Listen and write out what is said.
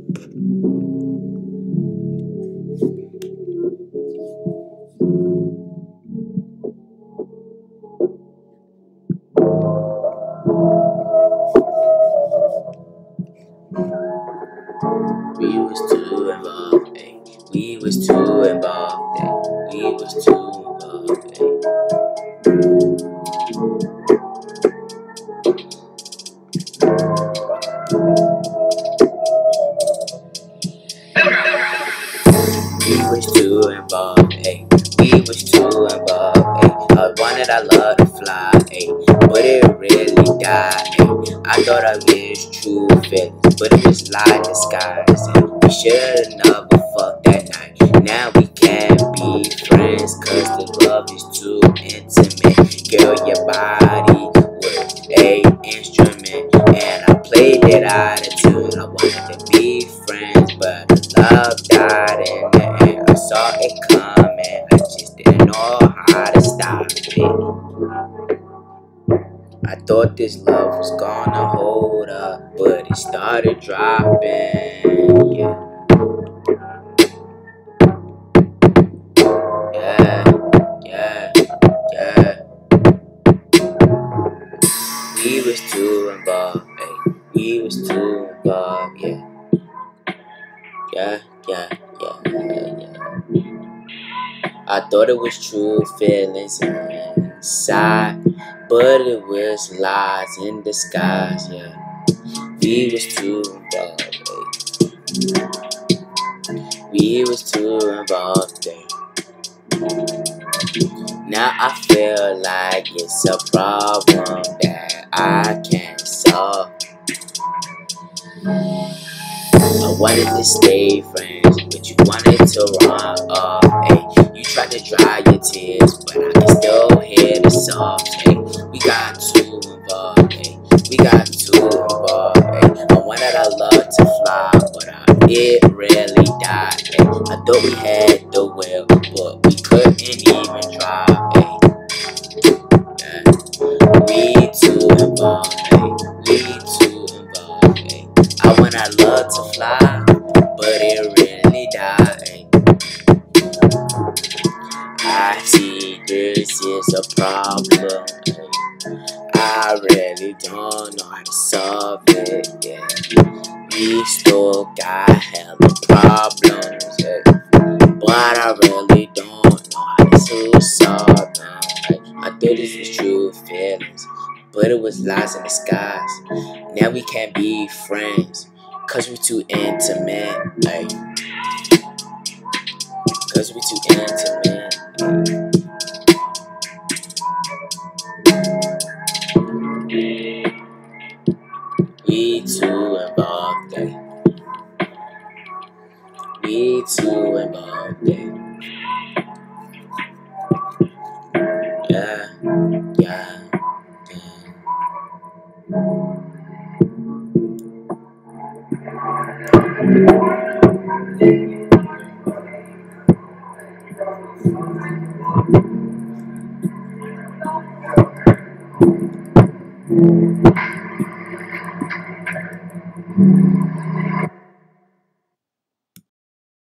We was too involved, ayy. We was too involved, ayy. We was too involved, ayy. We was too involved, ayy. We was too involved, ayy. I wanted our love to fly, ayy, but it really died, ayy. I thought I was true feelings, but it was lie disguised, ayy. We should've never fucked that night. Now we can't be friends, cause the love is too intimate. Girl, your body was a instrument, and I played it out of tune. I wanted to be friends, but love died in the end. I saw it coming, I just didn't know how to stop it. I thought this love was gonna hold up, but it started dropping. Yeah, yeah, yeah. We was too involved, ayy. We was too involved, yeah. Yeah, yeah, yeah. I thought it was true feelings inside, but it was lies in disguise, yeah. We was too involved, we was too involved, Now I feel like it's a problem that I can't solve. I wanted to stay friends, but you wanted to run off, ayy. You tried to dry your tears, but I can still hear the sobs, ayy. We got too involved, ayy. We got too involved, ayy. I wanted our love to fly, but it really died, ayy. I thought we had the will, but we couldn't even try, ayy. Yeah. We too involved, ayy. We too involved, ayy. I want our love to fly, but it really died. I see this is a problem. I really don't know how to solve it. Yeah. We still got hella problems, but I really don't know how to solve them. I thought this was true feelings, but it was lies in disguise. Now we can't be friends, cause we're too intimate, cause we're too intimate. We too involved, We too involved, Yeah, yeah, yeah.